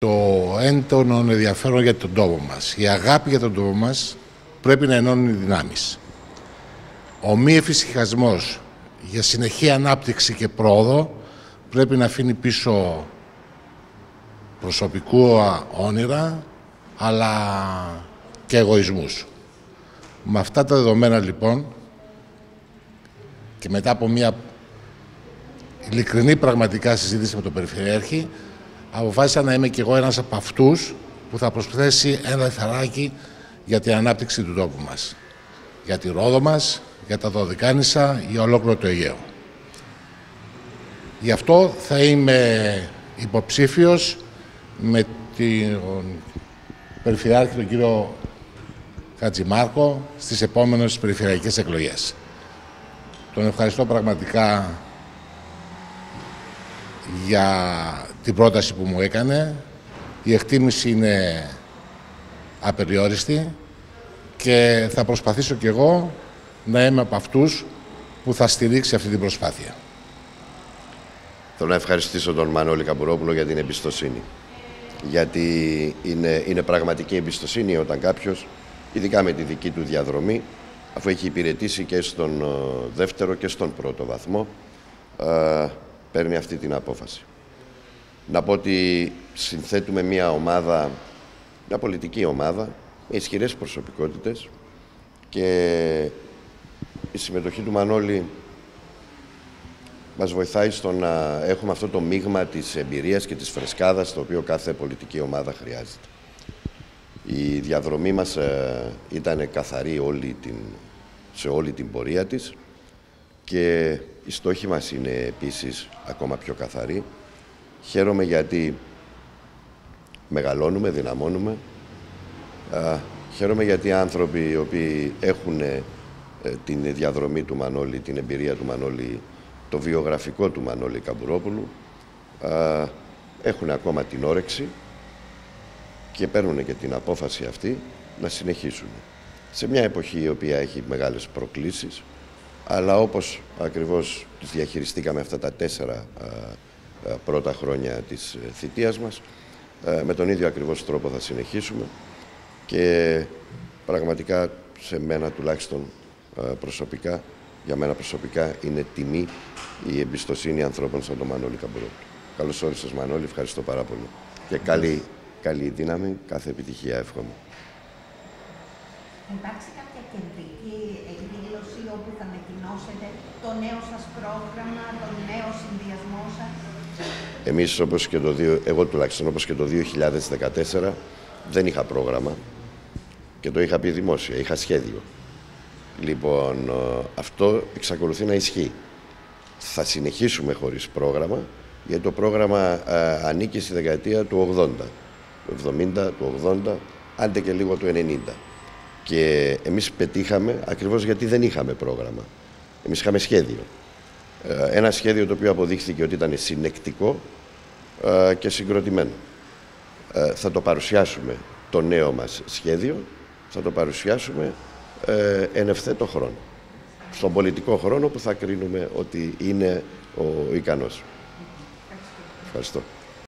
Το έντονο ενδιαφέρον για τον τόπο μας, η αγάπη για τον τόπο μας πρέπει να ενώνει δυνάμεις. Ο μη εφησυχασμός για συνεχή ανάπτυξη και πρόοδο πρέπει να αφήνει πίσω προσωπικού όνειρα, αλλά και εγωισμούς. Με αυτά τα δεδομένα λοιπόν και μετά από μια ειλικρινή πραγματικά συζήτηση με τον Περιφερειάρχη, αποφάσισα να είμαι κι εγώ ένας από αυτούς που θα προσθέσει ένα λιθαράκι για την ανάπτυξη του τόπου μας. Για τη Ρόδο μας, για τα Δωδεκάνησα, για ολόκληρο το Αιγαίο. Γι' αυτό θα είμαι υποψήφιος με τον Περιφερειάρχη, τον κύριο Χατζημάρκο, στις επόμενες περιφερειακές εκλογές. Τον ευχαριστώ πραγματικά για την πρόταση που μου έκανε. Η εκτίμηση είναι απεριόριστη και θα προσπαθήσω κι εγώ να είμαι από αυτούς που θα στηρίξει αυτή την προσπάθεια. Θέλω να ευχαριστήσω τον Μανώλη Καμπουρόπουλο για την εμπιστοσύνη. Γιατί είναι πραγματική εμπιστοσύνη όταν κάποιος, ειδικά με τη δική του διαδρομή, αφού έχει υπηρετήσει και στον δεύτερο και στον πρώτο βαθμό, παίρνει αυτή την απόφαση. Να πω ότι συνθέτουμε μια ομάδα, μια πολιτική ομάδα, με ισχυρές προσωπικότητες και η συμμετοχή του Μανώλη μας βοηθάει στο να έχουμε αυτό το μείγμα της εμπειρίας και της φρεσκάδας το οποίο κάθε πολιτική ομάδα χρειάζεται. Η διαδρομή μας ήταν καθαρή σε όλη την πορεία της και οι στόχοι μας είναι επίσης ακόμα πιο καθαροί. Χαίρομαι γιατί μεγαλώνουμε, δυναμώνουμε. Χαίρομαι γιατί οι άνθρωποι οι οποίοι έχουν την διαδρομή του Μανώλη, την εμπειρία του Μανώλη, το βιογραφικό του Μανώλη Καμπουρόπουλου, έχουν ακόμα την όρεξη και παίρνουν και την απόφαση αυτή να συνεχίσουν. Σε μια εποχή η οποία έχει μεγάλες προκλήσεις, αλλά όπως ακριβώς τις διαχειριστήκαμε αυτά τα 4 πρώτα χρόνια της θητείας μας, με τον ίδιο ακριβώς τρόπο θα συνεχίσουμε και πραγματικά σε μένα τουλάχιστον προσωπικά, για μένα προσωπικά είναι τιμή η εμπιστοσύνη ανθρώπων σαν τον Μανώλη Καμπουρόπουλο. Καλώς όρισες Μανώλη, ευχαριστώ πάρα πολύ. Και καλή δύναμη, κάθε επιτυχία εύχομαι. Υπάρχει κάποια κεντρική εκδήλωση όπου θα ανακοινώσετε το νέο σας πρόγραμμα, τον νέο συνδυασμό σας? Εμείς, εγώ τουλάχιστον, όπως και το 2014, δεν είχα πρόγραμμα και το είχα πει δημόσια, είχα σχέδιο. Λοιπόν, αυτό εξακολουθεί να ισχύει. Θα συνεχίσουμε χωρίς πρόγραμμα, γιατί το πρόγραμμα ανήκει στη δεκαετία του 80, του 70, του 80, άντε και λίγο του 90. Και εμείς πετύχαμε ακριβώς γιατί δεν είχαμε πρόγραμμα. Εμείς είχαμε σχέδιο. Ένα σχέδιο το οποίο αποδείχθηκε ότι ήταν συνεκτικό και συγκροτημένο. Θα το παρουσιάσουμε το νέο μας σχέδιο, θα το παρουσιάσουμε εν ευθέτω χρόνο. Στον πολιτικό χρόνο που θα κρίνουμε ότι είναι ο ικανός. Ευχαριστώ.